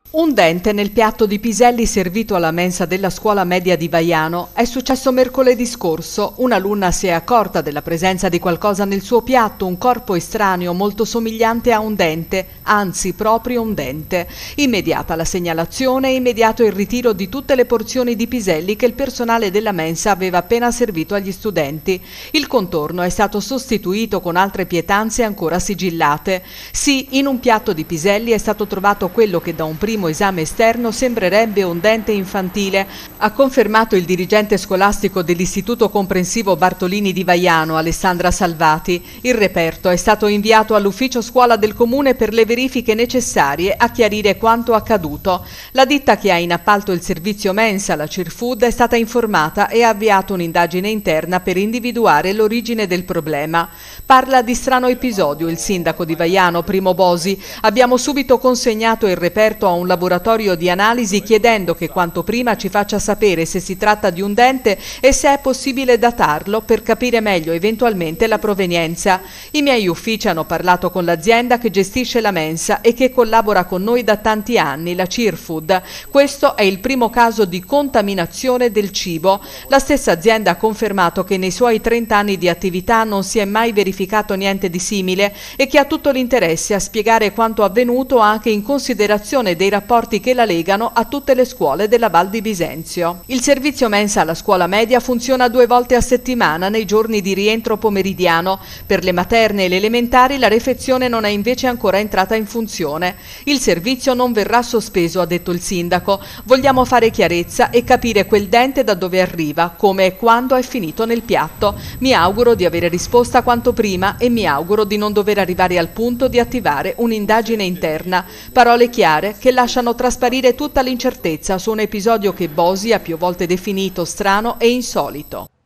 Un dente nel piatto di piselli servito alla mensa della scuola media di Vaiano. È successo mercoledì scorso. Un'alunna si è accorta della presenza di qualcosa nel suo piatto, un corpo estraneo molto somigliante a un dente, anzi proprio un dente. Immediata la segnalazione e immediato il ritiro di tutte le porzioni di piselli che il personale della mensa aveva appena servito agli studenti. Il contorno è stato sostituito con altre pietanze ancora sigillate. Sì, in un piatto di piselli è stato trovato quello che da un primo esame esterno sembrerebbe un dente infantile, ha confermato il dirigente scolastico dell'Istituto Comprensivo Bartolini di Vaiano, Alessandra Salvati. Il reperto è stato inviato all'ufficio scuola del comune per le verifiche necessarie a chiarire quanto accaduto. La ditta che ha in appalto il servizio mensa, la Cirfood, è stata informata e ha avviato un'indagine interna per individuare l'origine del problema. Parla di strano episodio il sindaco di Vaiano, Primo Bosi. Abbiamo subito consegnato il reperto a un laboratorio di analisi chiedendo che quanto prima ci faccia sapere se si tratta di un dente e se è possibile datarlo per capire meglio eventualmente la provenienza. I miei uffici hanno parlato con l'azienda che gestisce la mensa e che collabora con noi da tanti anni, la Cirfood. Questo è il primo caso di contaminazione del cibo. La stessa azienda ha confermato che nei suoi 30 anni di attività non si è mai verificato niente di simile e che ha tutto l'interesse a spiegare quanto avvenuto anche in considerazione dei rapporti che la legano a tutte le scuole della Val di Bisenzio. Il servizio mensa alla scuola media funziona 2 volte a settimana nei giorni di rientro pomeridiano. Per le materne e le elementari la refezione non è invece ancora entrata in funzione. Il servizio non verrà sospeso, ha detto il sindaco. Vogliamo fare chiarezza e capire quel dente da dove arriva, come e quando è finito nel piatto. Mi auguro di avere risposta quanto prima e mi auguro di non dover arrivare al punto di attivare un'indagine interna. Parole chiare che lasciano trasparire tutta l'incertezza su un episodio che Bosi ha più volte definito strano e insolito.